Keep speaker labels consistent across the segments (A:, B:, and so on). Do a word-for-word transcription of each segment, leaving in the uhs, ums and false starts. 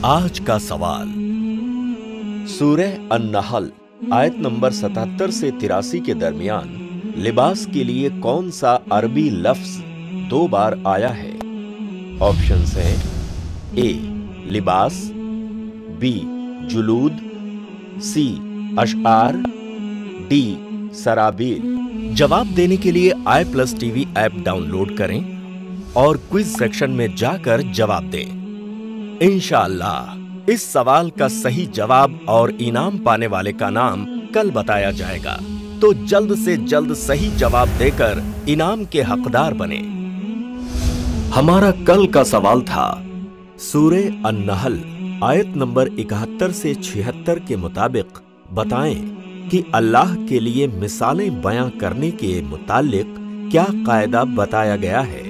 A: आज का सवाल सूरह अन-नहल आयत नंबर सतहत्तर से तिरासी के दरमियान लिबास के लिए कौन सा अरबी लफ्ज दो बार आया है? ऑप्शंस हैं ए लिबास, बी जुलूद, सी अशआर, डी सराबील। जवाब देने के लिए I plus TV app download करें और क्विज सेक्शन में जाकर जवाब दें। इंशाअल्लाह इस सवाल का सही जवाब और इनाम पाने वाले का नाम कल बताया जाएगा, तो जल्द से जल्द सही जवाब देकर इनाम के हकदार बने। हमारा कल का सवाल था सूरह अन-नहल आयत नंबर इकहत्तर से छिहत्तर के मुताबिक बताएं कि अल्लाह के लिए मिसालें बयां करने के मुतालिक क्या कायदा बताया गया है।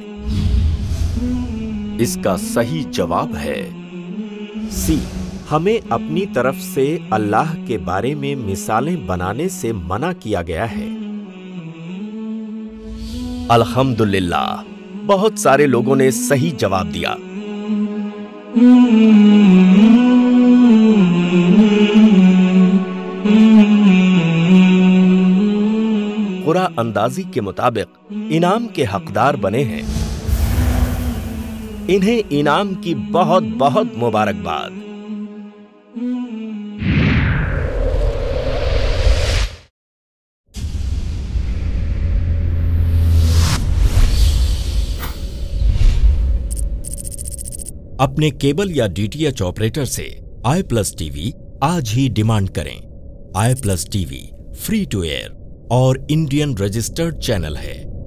A: इसका सही जवाब है सी। हमें अपनी तरफ से अल्लाह के बारे में मिसालें बनाने से मना किया गया है। अल्हम्दुलिल्लाह, बहुत सारे लोगों ने सही जवाब दिया। कुरा अंदाजी के मुताबिक इनाम के हकदार बने हैं। इन्हें इनाम की बहुत बहुत मुबारकबाद। अपने केबल या डीटीएच ऑपरेटर से आई प्लस टीवी आज ही डिमांड करें। I plus TV free to air और इंडियन रजिस्टर्ड चैनल है।